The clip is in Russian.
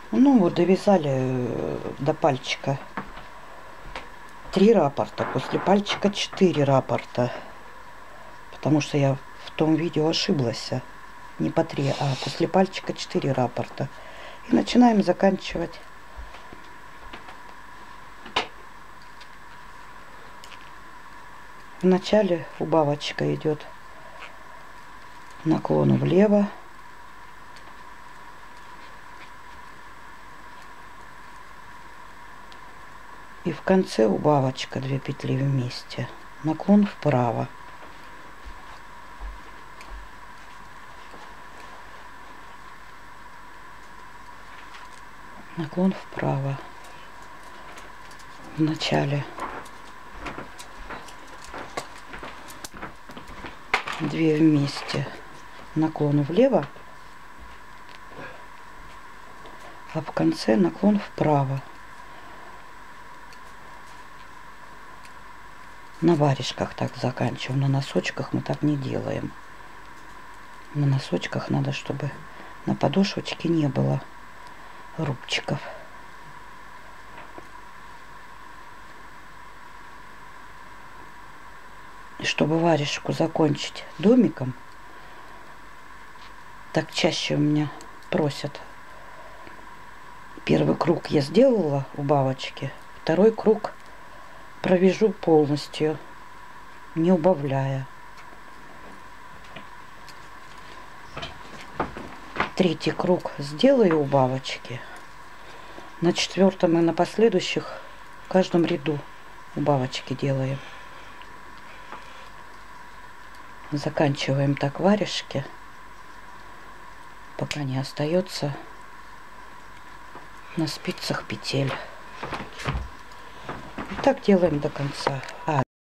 Ну вот довязали до пальчика 3 раппорта, после пальчика 4 раппорта. Потому что я в том видео ошиблась. Не по 3, а после пальчика 4 раппорта. И начинаем заканчивать. Вначале убавочка идет наклон влево. И в конце убавочка 2 петли вместе. Наклон вправо. Наклон вправо. В начале 2 вместе. Наклон влево. А в конце наклон вправо. На варежках так заканчиваем. На носочках мы так не делаем. На носочках надо, чтобы на подошвочке не было рубчиков. И чтобы варежку закончить домиком, так чаще у меня просят. Первый круг я сделала убавочки, второй круг провяжу полностью, не убавляя. Третий круг сделаю убавочки. На четвертом и на последующих в каждом ряду убавочки делаем. Заканчиваем так варежки, пока не остается на спицах петель. И так делаем до конца.